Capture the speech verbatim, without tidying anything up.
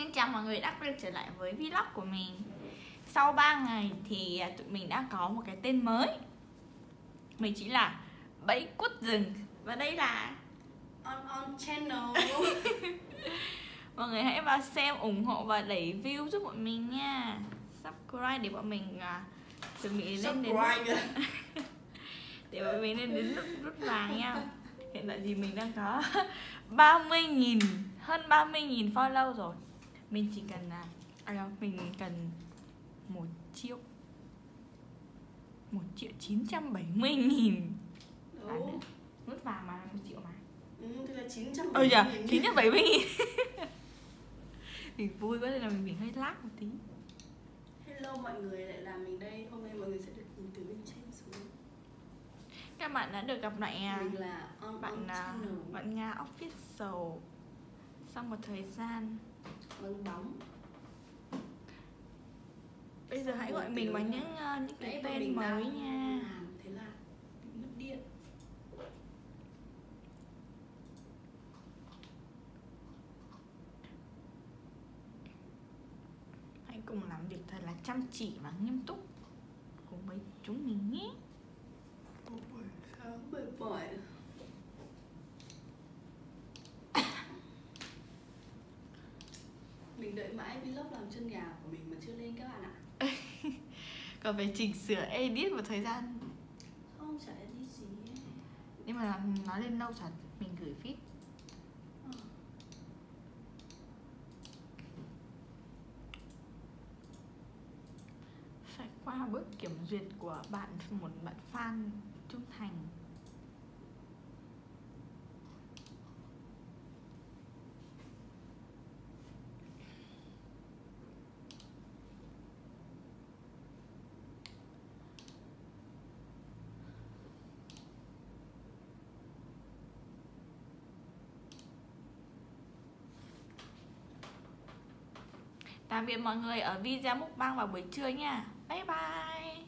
Xin chào mọi người đã quay trở lại với vlog của mình. Sau ba ngày thì tụi mình đã có một cái tên mới. Mình chính là Bẫy Quất Rừng. Và đây là On On Channel. mọi người hãy vào xem, ủng hộ và đẩy view giúp bọn mình nha. Subscribe để bọn mình uh, chuẩn bị lên đến để bọn mình lên đến nút nút vàng nha. Hiện tại thì mình đang có ba mươi nghìn, hơn ba mươi nghìn follow rồi. Mình chỉ cần là à, à, mình cần một triệu một triệu chín trăm bảy mươi nghìn à, nút vàng mà một triệu mà. Ừ, thì là chín trăm Ôi dạ, chín trăm bảy mươi nghìn. Thì vui quá nên là mình bị hơi lag một tí. Hello mọi người, lại là mình đây. Hôm nay mọi người sẽ được nhìn từ bên trên xuống. Các bạn đã được gặp lại mình là On bạn On Channel. Bạn Nga Official sau một thời gian vắng bóng. Bây giờ hãy gọi mình bằng những uh, những cái tên mới nha. Làm, thế là mất điện. Hãy cùng làm việc thật là chăm chỉ và nghiêm túc cùng với chúng mình nhé. Một buổi sáng mệt mỏi. Mình đợi mãi vlog làm chân nhà của mình mà chưa lên các bạn ạ. Còn phải chỉnh sửa edit một thời gian. Không, chả edit gì ấy. Nhưng mà nó lên lâu thật, mình gửi feed. à. Phải qua bước kiểm duyệt của bạn, một bạn fan trung thành. Tạm biệt mọi người ở video mukbang vào buổi trưa nha. Bye bye.